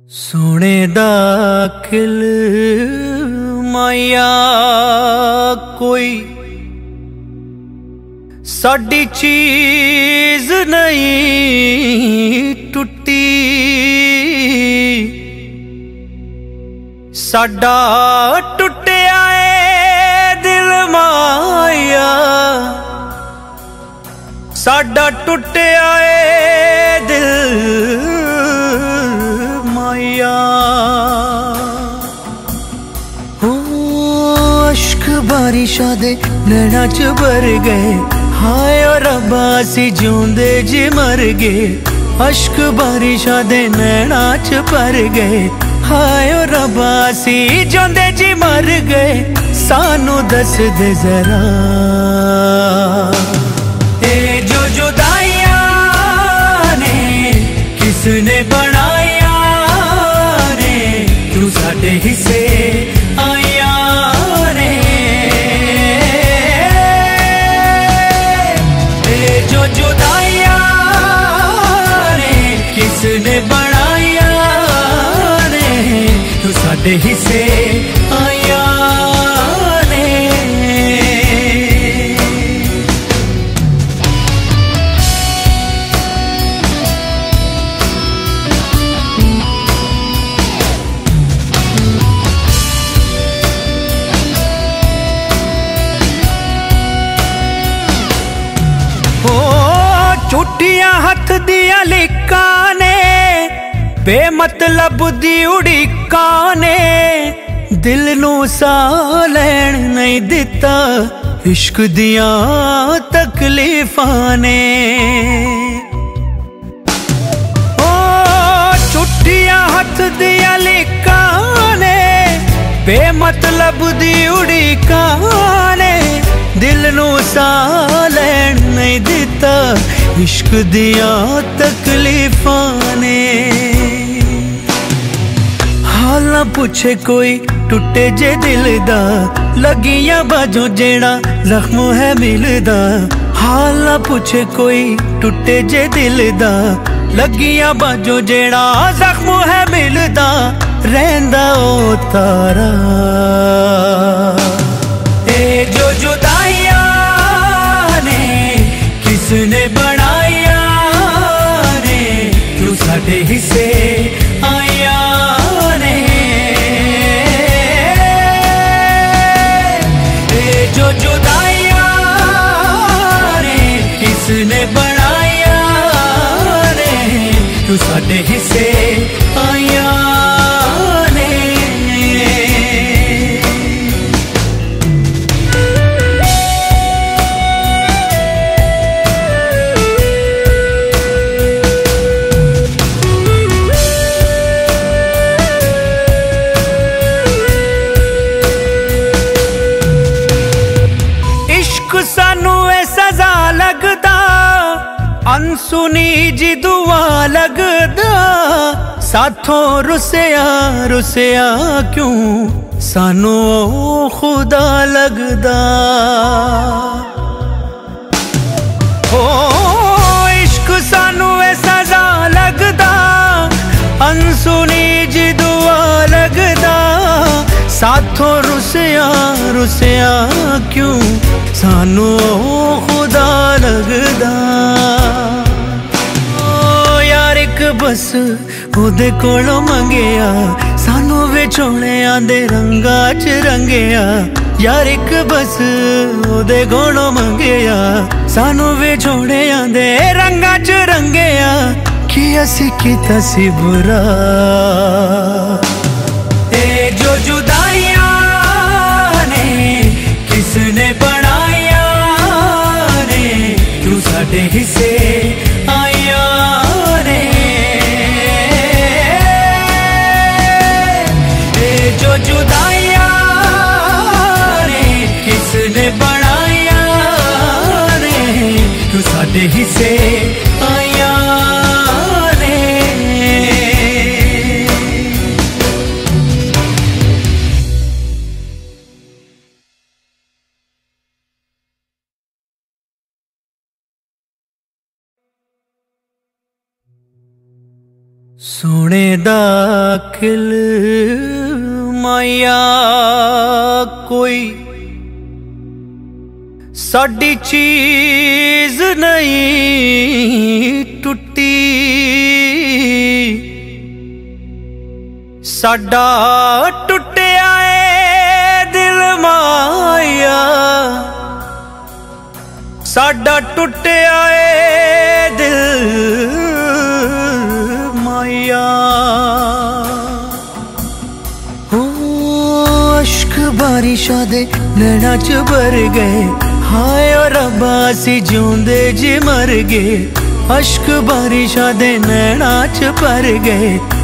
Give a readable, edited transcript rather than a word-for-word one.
सोने दाखिल माया कोई साडी चीज नहीं टुटी, साडा टुटिया है दिल माया, साडा टुटिया है दिल माया। हो अश्क बारिशा दे नैना च भर गए, हाय और रब्बा असी जिउंदे जी मर गए। अश्क बारिशा दे नैना च भर गए, हाय और रब्बा असी जिउंदे जी मर गए। सानू दस दे जरा ए जो जुदाइयां ने किसने बनाया ने, तू साडे हिस्से आया ने। ए जो जुदाइयां ने किसने बनाया ने, तू साडे हिस्से आया ने। झूठियां हथ दिया लिका ने, बेमतलब दी उड़ीका ने, दिल नू सा लैण नहीं दिता इश्क दियां तकलीफां ने। ओ झूठियां हथ दिया लिका ने, बेमतलब दी उड़ीका ने, दिल नू सा लैण नहीं दिता इश्क दियां तकलीफां ने। हाल ना पूछे कोई टुटे जे दिल दा, लगियां बाजों जेड़ा जख्म है मिलदा। हाल ना पूछे कोई टुटे जे दिल दा, लगियां बाजों जेड़ा जख्म है मिलदा। रहंदा ओ तारा ए जो जुदाइयां ने किसने बनाया ने, तू साडे हिस्से आया ने। ए जो जुदाइयां ने किसने बनाया ने, तू साडे हिस्से आया ने। सानू ए सजा लगदा, अनसुनी जी दुआ लगदा। साथों रुसिया रुसिया क्यों सानू ओ खुदा लगदा। ओ इश्क सानू ए सजा लगदा, अनसुनी जी दुआ लगदा। साथों रुसिया रुसिया क्यों सानू खुदा लगदा। ओ यार एक बस ओदे कोलों मंगिया, सानू विछोड़ियां दे रंगा च रंगिया। यार एक बस ओदे कोलों मंगिया, सानू विछोड़ियां दे रंगा च रंगिया। कि असी कीता सी बुरा ए जो जुदाइयां ने किसने बनाया ने, तू साडे हिस्से आया ने। ए जो जुदाइयां ने किसने बनाया ने, तू साडे हिस्से आया ने। सोने दा खिल माया कोई साडी चीज नहीं टुटी, साडा टुटिया ए दिल माया, साडा टुटिया ए दिल माया। हो अश्क बारिशां दे नैना च भर गए, हाय ओ रब्बा असी जिउंदे जी मर गए। अश्क बारिशां दे नैना च भर गए,